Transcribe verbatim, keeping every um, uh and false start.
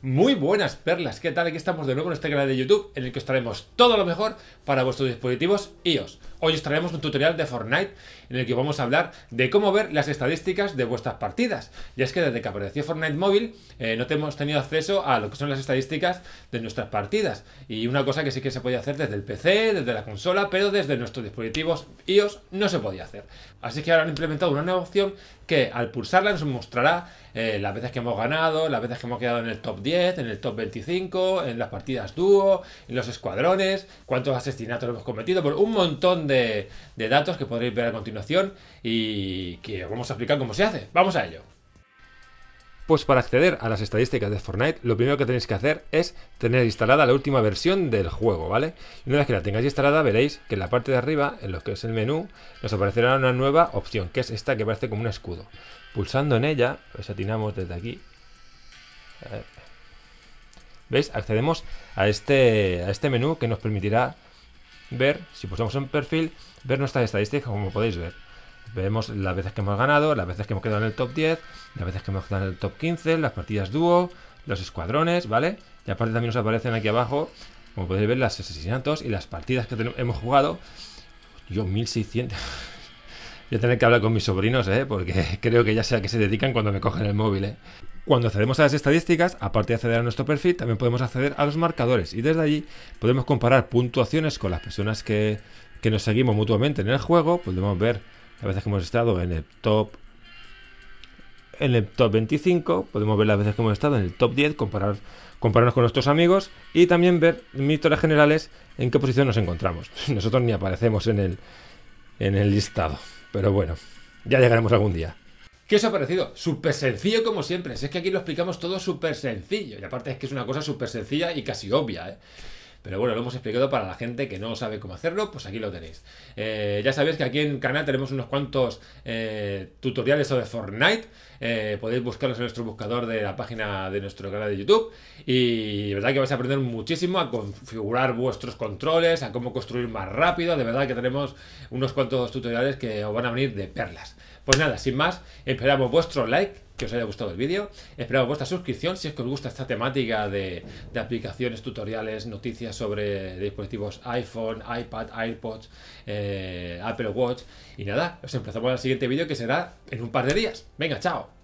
Muy buenas perlas, ¿qué tal? Aquí estamos de nuevo en este canal de YouTube en el que os traemos todo lo mejor para vuestros dispositivos iOS. Hoy os traemos un tutorial de Fortnite en el que vamos a hablar de cómo ver las estadísticas de vuestras partidas. Y es que desde que apareció Fortnite móvil eh, no hemos tenido acceso a lo que son las estadísticas de nuestras partidas. Y una cosa que sí que se podía hacer desde el P C, desde la consola, pero desde nuestros dispositivos iOS no se podía hacer. Así que ahora han implementado una nueva opción que al pulsarla nos mostrará eh, las veces que hemos ganado, las veces que hemos quedado en el top diez, en el top veinticinco, en las partidas dúo, en los escuadrones, cuántos asesinatos hemos cometido, por un montón de, de datos que podréis ver a continuación y que os vamos a explicar cómo se hace. ¡Vamos a ello! Pues para acceder a las estadísticas de Fortnite, lo primero que tenéis que hacer es tener instalada la última versión del juego, ¿vale? Y una vez que la tengáis instalada, veréis que en la parte de arriba, en lo que es el menú, nos aparecerá una nueva opción, que es esta que parece como un escudo. Pulsando en ella, pues atinamos desde aquí. ¿Veis? Accedemos a este, a este menú que nos permitirá ver, si pulsamos en perfil, ver nuestras estadísticas, como podéis ver. Vemos las veces que hemos ganado, las veces que hemos quedado en el top diez, las veces que hemos quedado en el top quince, las partidas dúo, los escuadrones, ¿vale? Y aparte también nos aparecen aquí abajo, como podéis ver, los asesinatos y las partidas que hemos jugado. Yo, mil seiscientos... Voy a tener que hablar con mis sobrinos, ¿eh? Porque creo que ya sé a qué se dedican cuando me cogen el móvil, ¿eh? Cuando accedemos a las estadísticas, aparte de acceder a nuestro perfil, también podemos acceder a los marcadores. Y desde allí podemos comparar puntuaciones con las personas que, que nos seguimos mutuamente en el juego. Podemos ver las veces que hemos estado en el top en el top veinticinco, podemos ver las veces que hemos estado en el top diez, comparar, compararnos con nuestros amigos y también ver en historias generales en qué posición nos encontramos. Nosotros ni aparecemos en el, en el listado, pero bueno, ya llegaremos algún día. ¿Qué os ha parecido? Súper sencillo como siempre. Si es que aquí lo explicamos todo súper sencillo. Y aparte es que es una cosa súper sencilla y casi obvia, ¿eh? Pero bueno, lo hemos explicado para la gente que no sabe cómo hacerlo, pues aquí lo tenéis. Eh, ya sabéis que aquí en el canal tenemos unos cuantos eh, tutoriales sobre Fortnite. Eh, podéis buscarlos en nuestro buscador de la página de nuestro canal de YouTube. Y de verdad que vais a aprender muchísimo a configurar vuestros controles, a cómo construir más rápido. De verdad que tenemos unos cuantos tutoriales que os van a venir de perlas. Pues nada, sin más, esperamos vuestro like, que os haya gustado el vídeo, esperamos vuestra suscripción si es que os gusta esta temática de, de aplicaciones, tutoriales, noticias sobre dispositivos iPhone, iPad, AirPods, eh, Apple Watch y nada, os empezamos al siguiente vídeo que será en un par de días. Venga, chao.